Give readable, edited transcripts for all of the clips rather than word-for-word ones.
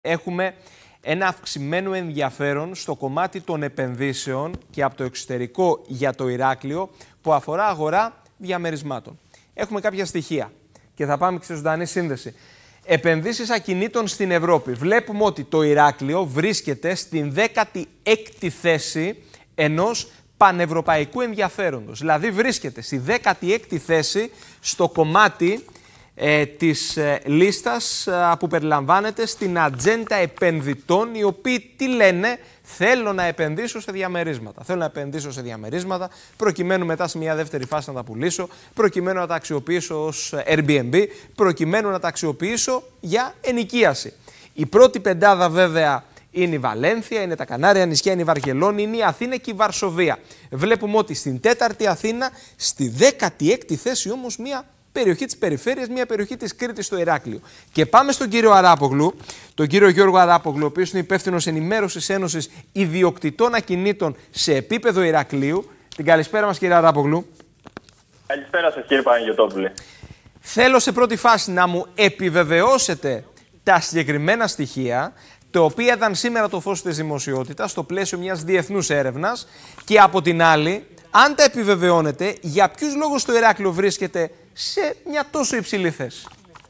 Έχουμε ένα αυξημένο ενδιαφέρον στο κομμάτι των επενδύσεων και από το εξωτερικό για το Ηράκλειο που αφορά αγορά διαμερισμάτων. Έχουμε κάποια στοιχεία και θα πάμε και σε ζωντανή σύνδεση. Επενδύσεις ακινήτων στην Ευρώπη. Βλέπουμε ότι το Ηράκλειο βρίσκεται στην 16η θέση ενός πανευρωπαϊκού ενδιαφέροντος. Δηλαδή βρίσκεται στη 16η θέση στο κομμάτι της λίστας που περιλαμβάνεται στην ατζέντα επενδυτών, οι οποίοι τι λένε? Θέλω να επενδύσω σε διαμερίσματα. Θέλω να επενδύσω σε διαμερίσματα προκειμένου μετά σε μια δεύτερη φάση να τα πουλήσω, προκειμένου να τα αξιοποιήσω ως Airbnb, προκειμένου να τα αξιοποιήσω για ενοικίαση. Η πρώτη πεντάδα βέβαια είναι η Βαλένθια, είναι τα Κανάρια νησιά, είναι η Βαρκελόνη, είναι η Αθήνα και η Βαρσοβία. Βλέπουμε ότι στην 4η Αθήνα, στη 16η θέση όμως μια περιοχή της περιφέρειας, μια περιοχή της Κρήτης στο Ηράκλειο. Και πάμε στον κύριο Αράπογλου, τον κύριο Γιώργο Αράπογλου, ο οποίος είναι υπεύθυνος ενημέρωσης Ένωσης Ιδιοκτητών Ακινήτων σε επίπεδο Ηρακλείου. Την καλησπέρα μας, κύριε Αράπογλου. Καλησπέρα σας, κύριε Παναγιωτόπουλε. Θέλω σε πρώτη φάση να μου επιβεβαιώσετε τα συγκεκριμένα στοιχεία, τα οποία ήταν σήμερα το φως της δημοσιότητας στο πλαίσιο μιας διεθνούς έρευνας, και από την άλλη, αν τα επιβεβαιώνετε, για ποιους λόγους το Ηράκλειο βρίσκεται σε μια τόσο υψηλή θέση?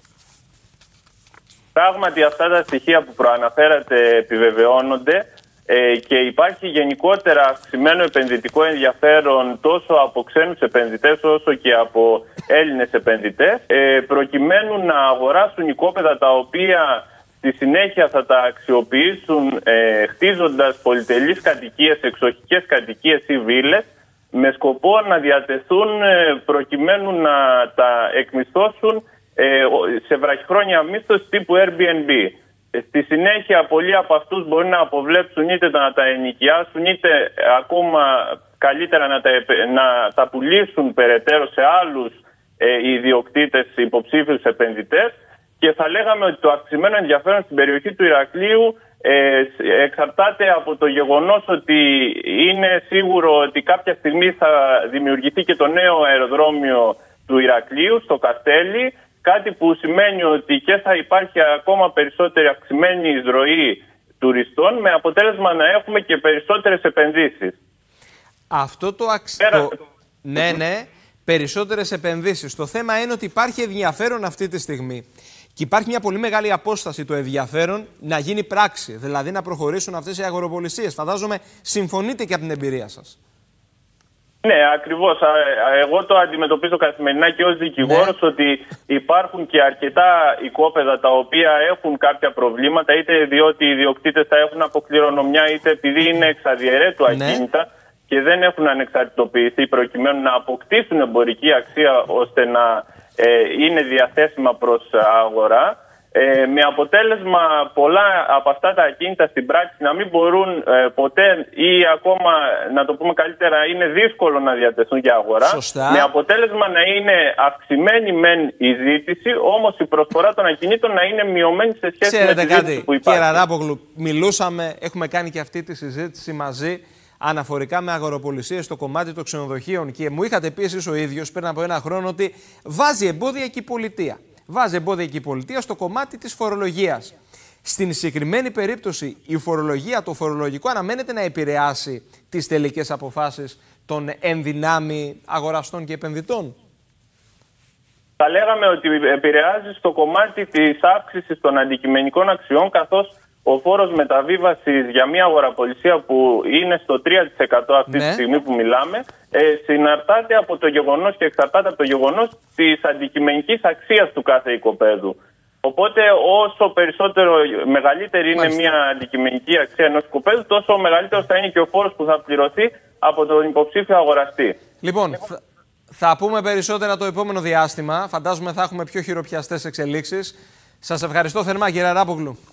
Πράγματι αυτά τα στοιχεία που προαναφέρατε επιβεβαιώνονται και υπάρχει γενικότερα αυξημένο επενδυτικό ενδιαφέρον τόσο από ξένους επενδυτές όσο και από Έλληνες επενδυτές προκειμένου να αγοράσουν οικόπεδα τα οποία στη συνέχεια θα τα αξιοποιήσουν χτίζοντας πολυτελείς κατοικίες, εξοχικές κατοικίες ή βίλες, με σκοπό να διατεθούν προκειμένου να τα εκμισθώσουν σε βραχυχρόνια μίσθωση τύπου Airbnb. Στη συνέχεια πολλοί από αυτούς μπορεί να αποβλέψουν είτε να τα ενοικιάσουν είτε ακόμα καλύτερα να τα πουλήσουν περαιτέρω σε άλλους ιδιοκτήτες, υποψήφιους επενδυτές, και θα λέγαμε ότι το αυξημένο ενδιαφέρον στην περιοχή του Ηρακλείου εξαρτάται από το γεγονός ότι είναι σίγουρο ότι κάποια στιγμή θα δημιουργηθεί και το νέο αεροδρόμιο του Ηρακλείου στο Καστέλι, κάτι που σημαίνει ότι και θα υπάρχει ακόμα περισσότερη αυξημένη εισρωή τουριστών, με αποτέλεσμα να έχουμε και περισσότερες επενδύσεις. Αυτό το Ναι, περισσότερες επενδύσεις. Το θέμα είναι ότι υπάρχει ενδιαφέρον αυτή τη στιγμή. Και υπάρχει μια πολύ μεγάλη απόσταση το ενδιαφέρον να γίνει πράξη, δηλαδή να προχωρήσουν αυτές οι αγοροπολισίες. Φαντάζομαι συμφωνείτε και από την εμπειρία σας. Ναι, ακριβώς. Εγώ το αντιμετωπίζω καθημερινά και ως δικηγόρος, ότι υπάρχουν και αρκετά οικόπεδα τα οποία έχουν κάποια προβλήματα, είτε διότι οι ιδιοκτήτες τα έχουν από κληρονομιά, είτε επειδή είναι εξαδιαιρέτου ακίνητα και δεν έχουν ανεξαρτητοποιηθεί προκειμένου να αποκτήσουν εμπορική αξία ώστε να είναι διαθέσιμα προς αγορά, με αποτέλεσμα πολλά από αυτά τα ακίνητα στην πράξη να μην μπορούν ποτέ, ή ακόμα να το πούμε καλύτερα, είναι δύσκολο να διατεθούν για αγορά. Σωστά. Με αποτέλεσμα να είναι αυξημένη μεν η ζήτηση, όμως η προσφορά των ακινήτων να είναι μειωμένη σε σχέση με τη ζήτηση που υπάρχει. Κύριε Αράπογλου, μιλούσαμε, έχουμε κάνει και αυτή τη συζήτηση μαζί αναφορικά με αγοροπολισίες στο κομμάτι των ξενοδοχείων, και μου είχατε πει εσείς ο ίδιος πριν από ένα χρόνο ότι βάζει εμπόδια και η πολιτεία. Βάζει εμπόδια και η πολιτεία στο κομμάτι της φορολογίας. Στην συγκεκριμένη περίπτωση η φορολογία, το φορολογικό αναμένεται να επηρεάσει τις τελικές αποφάσεις των ενδυνάμει αγοραστών και επενδυτών. Θα λέγαμε ότι επηρεάζει στο κομμάτι της αύξησης των αντικειμενικών αξιών, καθώς ο φόρος μεταβίβασης για μια αγοραπολισία που είναι στο 3% αυτή τη στιγμή που μιλάμε, συναρτάται από το γεγονός και εξαρτάται από το γεγονός της αντικειμενικής αξίας του κάθε οικοπαίδου. Οπότε όσο περισσότερο μεγαλύτερη είναι μια αντικειμενική αξία ενός οικοπαίδου, τόσο μεγαλύτερος θα είναι και ο φόρος που θα πληρωθεί από τον υποψήφιο αγοραστή. Λοιπόν, θα πούμε περισσότερα το επόμενο διάστημα. Φαντάζομαι θα έχουμε πιο χειροπιαστές εξελίξεις. Σας ευχαριστώ θερμά, κύριε Αράπογλου.